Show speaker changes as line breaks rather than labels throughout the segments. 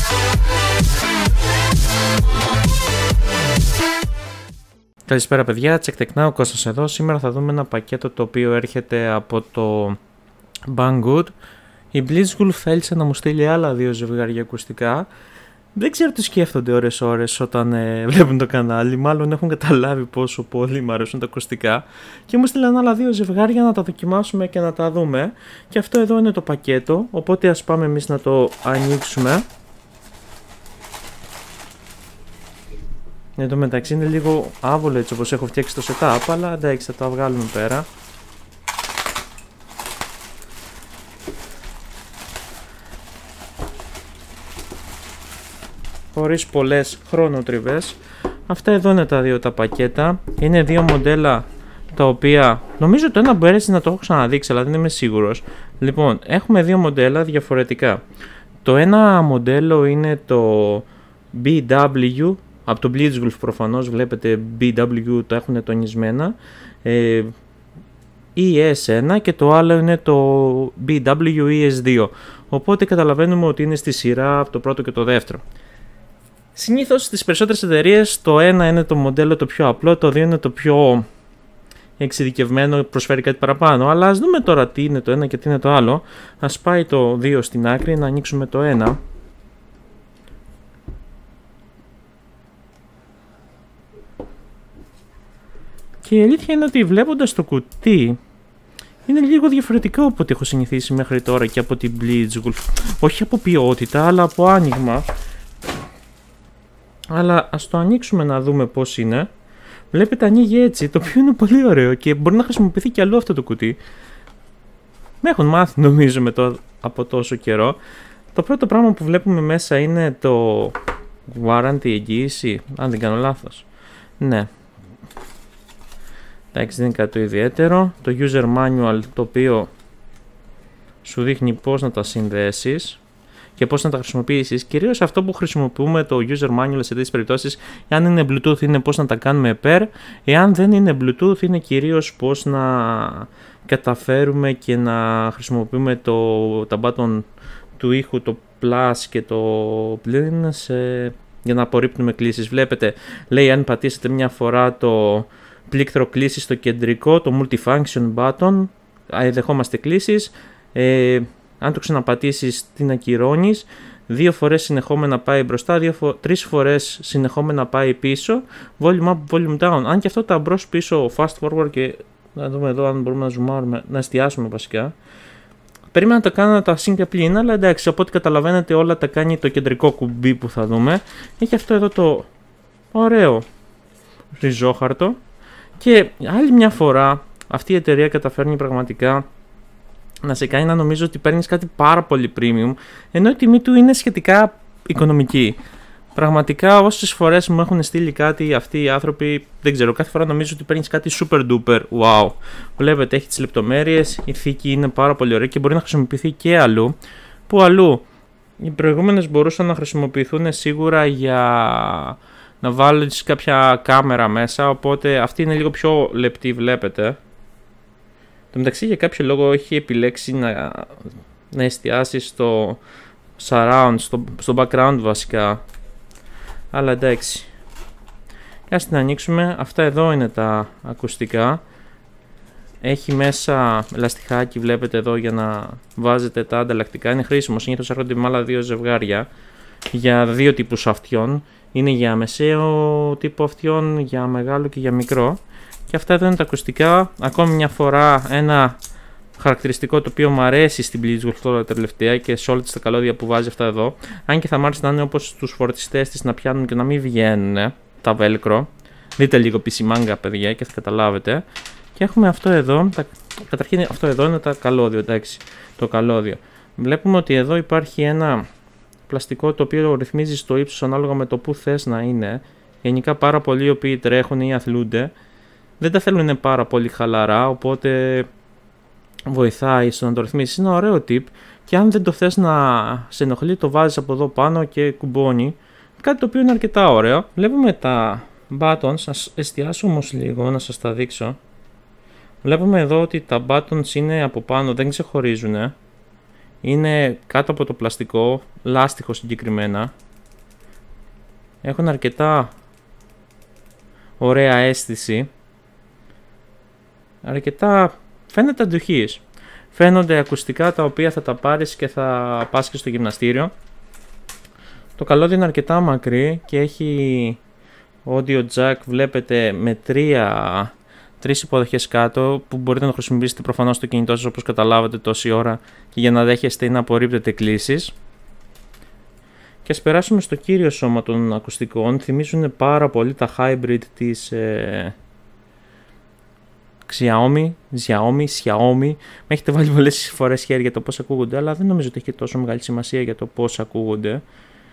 Καλησπέρα παιδιά, τσεκτεκνά ο Κώστας εδώ. Σήμερα θα δούμε ένα πακέτο το οποίο έρχεται από το Banggood. Η Blitzwolf θέλησε να μου στείλει άλλα 2 ζευγάρια ακουστικά. Δεν ξέρω τι σκέφτονται ώρες όταν βλέπουν το κανάλι. Μάλλον έχουν καταλάβει πόσο πολύ μου αρέσουν τα ακουστικά. Και μου στείλαν άλλα 2 ζευγάρια να τα δοκιμάσουμε και να τα δούμε. Και αυτό εδώ είναι το πακέτο. Οπότε ας πάμε εμείς να το ανοίξουμε. Εν τω μεταξύ είναι λίγο άβολο έτσι όπως έχω φτιάξει το setup, αλλά εντάξει θα το βγάλουμε πέρα. Χωρίς πολλές χρονοτριβές. Αυτά εδώ είναι τα 2 τα πακέτα. Είναι 2 μοντέλα τα οποία νομίζω το ένα μπορέσει να το έχω ξαναδείξει, αλλά δεν είμαι σίγουρος. Λοιπόν, έχουμε 2 μοντέλα διαφορετικά. Το ένα μοντέλο είναι το BW. Από το Blitzwolf προφανώς βλέπετε BW το έχουν τονισμένα, ES1 και το άλλο είναι το BW ES2, οπότε καταλαβαίνουμε ότι είναι στη σειρά από το πρώτο και το δεύτερο. Συνήθως στις περισσότερες εταιρείες το ένα είναι το μοντέλο το πιο απλό, το 2 είναι το πιο εξειδικευμένο, προσφέρει κάτι παραπάνω, αλλά ας δούμε τώρα τι είναι το ένα και τι είναι το άλλο. Ας πάει το 2 στην άκρη, να ανοίξουμε το 1. Και η αλήθεια είναι ότι βλέποντας το κουτί είναι λίγο διαφορετικό από ό,τι έχω συνηθίσει μέχρι τώρα και από την Blitzwolf. Όχι από ποιότητα, αλλά από άνοιγμα. Αλλά ας το ανοίξουμε να δούμε πώς είναι. Βλέπετε ανοίγει έτσι, το οποίο είναι πολύ ωραίο και μπορεί να χρησιμοποιηθεί και αλλού αυτό το κουτί. Με έχουν μάθει νομίζω από τόσο καιρό. Το πρώτο πράγμα που βλέπουμε μέσα είναι το warranty, εγγύηση, αν δεν κάνω λάθος. Ναι. Εντάξει, δεν είναι κάτι το ιδιαίτερο. Το user manual το οποίο σου δείχνει πώς να τα συνδέσεις και πώς να τα χρησιμοποιήσεις. Κυρίως αυτό που χρησιμοποιούμε το user manual σε τέτοιες περιπτώσεις, αν είναι Bluetooth είναι πώς να τα κάνουμε pair, εάν δεν είναι Bluetooth είναι κυρίως πώς να καταφέρουμε και να χρησιμοποιούμε τα button του ήχου, το plus και το plin για να απορρίπτουμε κλήσεις. Βλέπετε, λέει αν πατήσετε μια φορά το πλήκτρο κλήσεις στο κεντρικό, το multifunction button, δεχόμαστε κλήσεις. Αν το ξαναπατήσεις την ακυρώνεις, 2 φορές συνεχόμενα πάει μπροστά, 3 φορές συνεχόμενα πάει πίσω, volume up, volume down. Αν και αυτό τα μπρος πίσω fast forward, και να δούμε εδώ αν μπορούμε να ζουμάρουμε, να εστιάσουμε βασικά. Περίμενα να τα κάνω τα sync πλήν, αλλά εντάξει, από ό,τι καταλαβαίνετε όλα τα κάνει το κεντρικό κουμπί που θα δούμε. Έχει αυτό εδώ το ωραίο ριζόχαρτο. Και άλλη μια φορά αυτή η εταιρεία καταφέρνει πραγματικά να σε κάνει να νομίζω ότι παίρνεις κάτι πάρα πολύ premium, ενώ η τιμή του είναι σχετικά οικονομική. Πραγματικά όσες φορές μου έχουν στείλει κάτι αυτοί οι άνθρωποι, δεν ξέρω, κάθε φορά νομίζω ότι παίρνεις κάτι super duper wow. Βλέπετε, έχει τις λεπτομέρειες, η θήκη είναι πάρα πολύ ωραία και μπορεί να χρησιμοποιηθεί και αλλού. Που αλλού οι προηγούμενες μπορούσαν να χρησιμοποιηθούν σίγουρα για να βάλεις κάποια κάμερα μέσα, οπότε αυτή είναι λίγο πιο λεπτή, βλέπετε. Το μεταξύ για κάποιο λόγο έχει επιλέξει να εστιάσει στο surround, στο background βασικά. Αλλά εντάξει. Ας την ανοίξουμε. Αυτά εδώ είναι τα ακουστικά. Έχει μέσα λαστιχάκι, βλέπετε εδώ, για να βάζετε τα ανταλλακτικά. Είναι χρήσιμο, συνήθως έρχονται με άλλα 2 ζευγάρια για 2 τύπους αυτιών. Είναι για μεσαίο τύπο αυτιών, για μεγάλο και για μικρό. Και αυτά εδώ είναι τα ακουστικά. Ακόμη μια φορά ένα χαρακτηριστικό το οποίο μου αρέσει στην Blitzwolf τώρα τελευταία και σε όλα τα καλώδια που βάζει αυτά εδώ. Αν και θα μ' άρεσε να είναι όπως τους φορτιστές της, να πιάνουν και να μην βγαίνουν τα velcro. Δείτε λίγο PC Manga παιδιά και θα καταλάβετε. Και έχουμε αυτό εδώ. Καταρχήν αυτό εδώ είναι τα καλώδιο, εντάξει. Το καλώδιο. Βλέπουμε ότι εδώ υπάρχει ένα πλαστικό το οποίο ρυθμίζει το ύψος ανάλογα με το που θες να είναι. Γενικά πάρα πολλοί οι οποίοι τρέχουν ή αθλούνται δεν τα θέλουν πάρα πολύ χαλαρά, οπότε βοηθάει στο να το ρυθμίσεις. Είναι ένα ωραίο tip και αν δεν το θες να σε ενοχλεί το βάζεις από εδώ πάνω και κουμπώνει. Κάτι το οποίο είναι αρκετά ωραίο. Βλέπουμε τα buttons, ας εστιάσω όμως λίγο να σας τα δείξω. Βλέπουμε εδώ ότι τα buttons είναι από πάνω, δεν ξεχωρίζουν. Είναι κάτω από το πλαστικό, λάστιχο συγκεκριμένα. Έχουν αρκετά ωραία αίσθηση. Αρκετά φαίνεται αντοχής. Φαίνονται ακουστικά τα οποία θα τα πάρεις και θα πας και στο γυμναστήριο. Το καλώδιο είναι αρκετά μακρύ και έχει audio jack, βλέπετε, με τρεις υποδοχές κάτω που μπορείτε να χρησιμοποιήσετε προφανώς στο κινητό σας όπως καταλάβατε τόση ώρα και για να δέχεστε ή να απορρίπτετε κλήσεις. Και ας περάσουμε στο κύριο σώμα των ακουστικών. Θυμίζουν πάρα πολύ τα hybrid της Xiaomi. Με έχετε βάλει πολλές φορές χέρι για το πώς ακούγονται, αλλά δεν νομίζω ότι έχει τόσο μεγάλη σημασία για το πώς ακούγονται.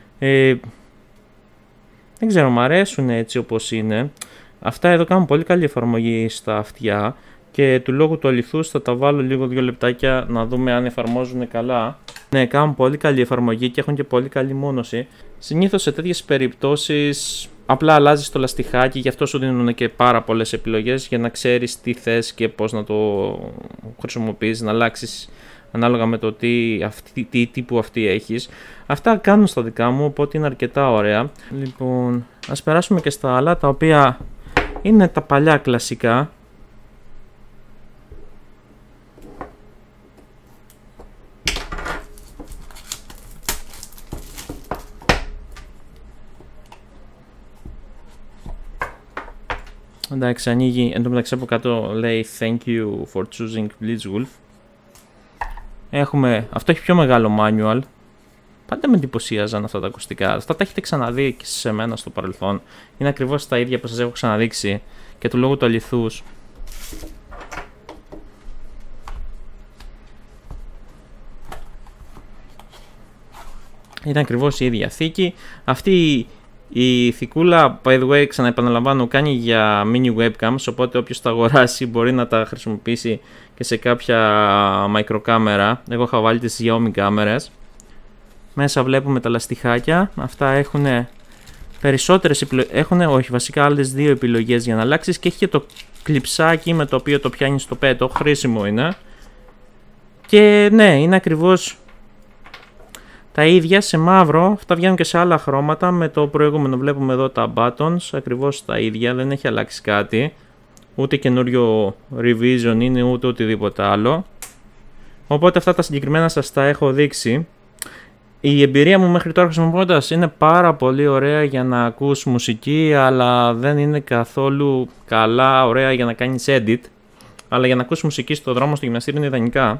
Δεν ξέρω, μου αρέσουν έτσι όπως είναι. Αυτά εδώ κάνουν πολύ καλή εφαρμογή στα αυτιά και του λόγου του αληθούς θα τα βάλω λίγο 2 λεπτάκια να δούμε αν εφαρμόζουν καλά. Ναι, κάνουν πολύ καλή εφαρμογή και έχουν και πολύ καλή μόνωση. Συνήθως σε τέτοιες περιπτώσεις απλά αλλάζεις το λαστιχάκι, γι' αυτό σου δίνουν και πάρα πολλές επιλογές για να ξέρεις τι θες και πώς να το χρησιμοποιείς, να αλλάξεις ανάλογα με το τι τύπου αυτή έχεις. Αυτά κάνουν στα δικά μου, οπότε είναι αρκετά ωραία. Λοιπόν, ας περάσουμε και στα άλλα, τα οποία είναι τα παλιά κλασικά. Εντάξει, ανοίγει, εν τω μεταξύ από κάτω λέει Thank you for choosing Blitzwolf. Έχουμε, αυτό έχει πιο μεγάλο manual. Πάντα με εντυπωσίαζαν αυτά τα ακουστικά. Αυτά τα έχετε ξαναδεί και σε μένα στο παρελθόν. Είναι ακριβώς τα ίδια που σας έχω ξαναδείξει και του λόγου του αληθούς. Είναι ακριβώς η ίδια θήκη. Αυτή η θικούλα, by the way, ξαναεπαναλαμβάνω, κάνει για mini webcams, οπότε όποιος τα αγοράσει μπορεί να τα χρησιμοποιήσει και σε κάποια μικροκάμερα. Εγώ είχα βάλει τις Xiaomi κάμερες. Μέσα βλέπουμε τα λαστιχάκια. Αυτά έχουν περισσότερες επιλογές. Όχι, βασικά άλλες 2 επιλογές για να αλλάξεις και έχει και το κλειψάκι με το οποίο το πιάνεις στο πέτο. Χρήσιμο είναι. Και ναι, είναι ακριβώς τα ίδια σε μαύρο. Αυτά βγαίνουν και σε άλλα χρώματα. Με το προηγούμενο βλέπουμε εδώ τα buttons. Ακριβώς τα ίδια. Δεν έχει αλλάξει κάτι. Ούτε καινούριο revision είναι ούτε οτιδήποτε άλλο. Οπότε αυτά τα συγκεκριμένα σας τα έχω δείξει. Η εμπειρία μου μέχρι τώρα χρησιμοποιώντας είναι πάρα πολύ ωραία για να ακούς μουσική, αλλά δεν είναι καθόλου καλά ωραία για να κάνεις edit. Αλλά για να ακούς μουσική στο δρόμο, στο γυμναστήριο είναι ιδανικά.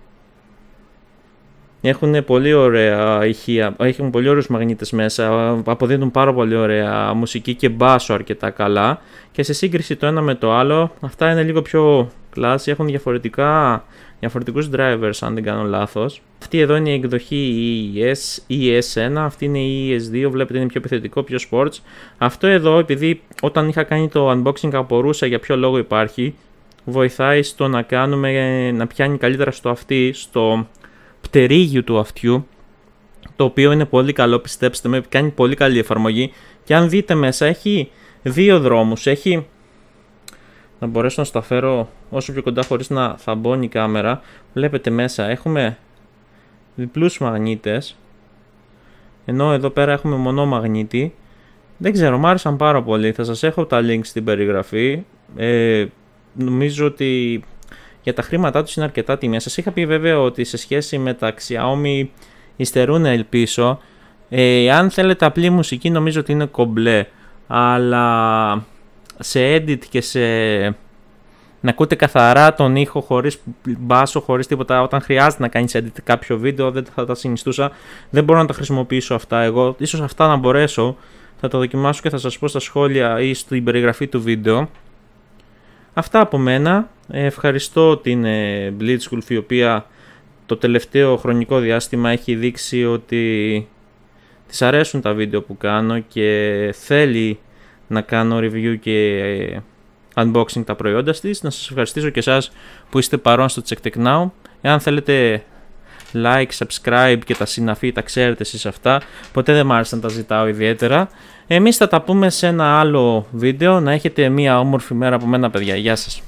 Έχουν πολύ ωραία ηχεία, έχουν πολύ ωραίους μαγνήτες μέσα, αποδίδουν πάρα πολύ ωραία μουσική και μπάσο αρκετά καλά. Και σε σύγκριση το ένα με το άλλο, αυτά είναι λίγο πιο classy, έχουν διαφορετικούς drivers αν δεν κάνω λάθος. Αυτή εδώ είναι η εκδοχή ES1, αυτή είναι η ES2, βλέπετε είναι πιο επιθετικό, πιο sports. Αυτό εδώ, επειδή όταν είχα κάνει το unboxing απορούσα για ποιο λόγο υπάρχει, βοηθάει στο να πιάνει καλύτερα στο αυτί, στο πτερίγιο του αυτιού, το οποίο είναι πολύ καλό, πιστέψτε με, κάνει πολύ καλή εφαρμογή. Και αν δείτε μέσα έχει 2 δρόμους, έχει, να μπορέσω να στα φέρω όσο πιο κοντά χωρίς να θαμπώνει η κάμερα, βλέπετε μέσα έχουμε διπλούς μαγνήτες, ενώ εδώ πέρα έχουμε μονό μαγνήτη. Δεν ξέρω, μου άρεσαν πάρα πολύ, θα σας έχω τα links στην περιγραφή. Νομίζω ότι για τα χρήματά τους είναι αρκετά τιμία. Σας είχα πει βέβαια ότι σε σχέση με τα Xiaomi υστερούν πίσω. Αν θέλετε απλή μουσική νομίζω ότι είναι κομπλέ. Αλλά σε edit και να ακούτε καθαρά τον ήχο χωρίς μπάσο, χωρίς τίποτα, όταν χρειάζεται να κάνεις edit κάποιο βίντεο, δεν θα τα συνιστούσα. Δεν μπορώ να τα χρησιμοποιήσω αυτά εγώ. Ίσως αυτά να μπορέσω. Θα τα δοκιμάσω και θα σας πω στα σχόλια ή στην περιγραφή του βίντεο. Αυτά από μένα. Ευχαριστώ την Blitzwolf, η οποία το τελευταίο χρονικό διάστημα έχει δείξει ότι της αρέσουν τα βίντεο που κάνω και θέλει να κάνω review και unboxing τα προϊόντα της. Να σας ευχαριστήσω και εσάς που είστε παρόν στο Check Tech Now. Εάν θέλετε like, subscribe και τα συναφή, τα ξέρετε εσείς αυτά. Ποτέ δεν μ' άρεσε να τα ζητάω ιδιαίτερα. Εμείς θα τα πούμε σε ένα άλλο βίντεο. Να έχετε μια όμορφη μέρα από μένα, παιδιά. Γεια σας.